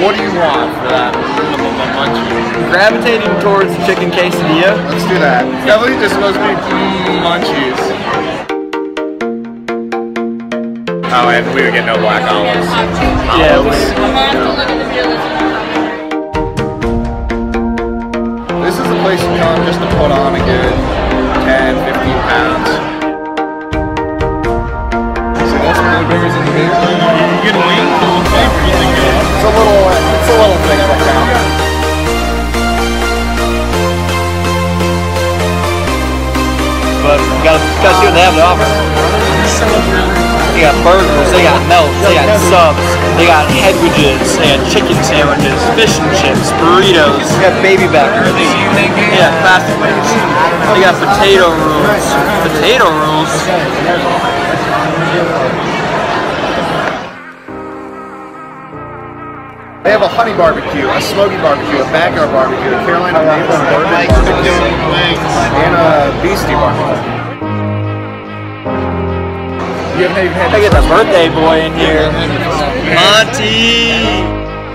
What do you want for that? Gravitating towards chicken quesadilla. Let's do that. Definitely just supposed to be munchies. Oh, and we would get no black olives. Yeah, This is the place you come just to put on a good 10, 15 pounds. So that's blueberries in the beer. You get a wing? It's a little thing that counts. but you gotta see what they have to offer. They got burgers, they got melts, they got subs, they got head wedges, they got chicken sandwiches, fish and chips, burritos, they got baby back ribs, yeah, Fatheads. They got potato rolls. Potato rolls? They have a honey barbecue, a smoky barbecue, a backyard barbecue, a Carolina maple and bourbon barbecue, and a beastie barbecue. I get the birthday boy in here. Monty!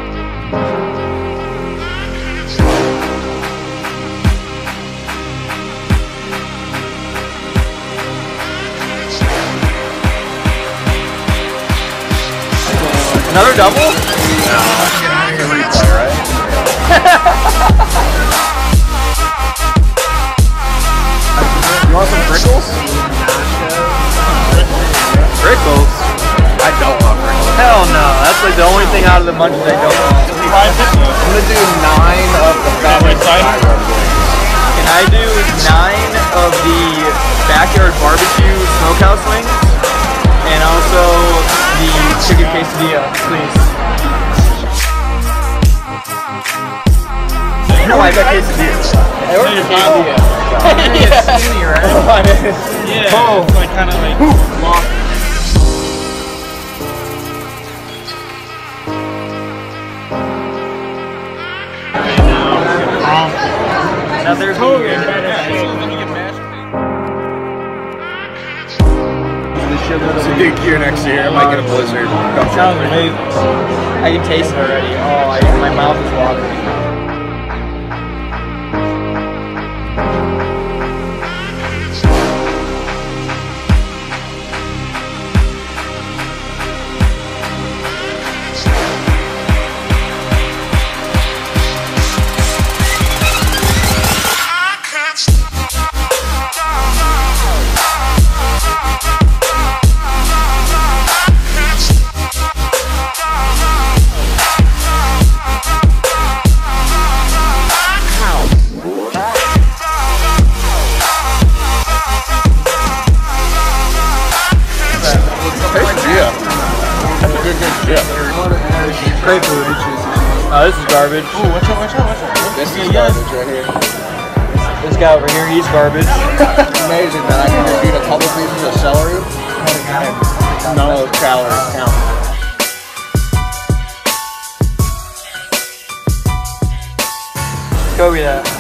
Another double? No. Replay, right? You want some Prickles? Prickles? I don't love Prickles. Hell no, that's like the only thing out of the munchies I don't want. I'm gonna do 9 of the Fatheads. Can I do 9 of the backyard barbecue smokehouse wings? And also the chicken quesadilla, please. You know I got quesadillas. I ordered a quesadilla. Yeah. Skinny, right? Yeah. Oh. It's like kind of like lost. Now there's It's a big queue next year. I might get a blizzard. sounds amazing. I can taste it already. Oh, my mouth is watering. Great food. Oh, this is garbage. Ooh, watch out, watch out, watch out. This is garbage right here. This guy over here, he's garbage. Amazing that I can just eat a couple pieces of celery. None of those calories count. Kobe that.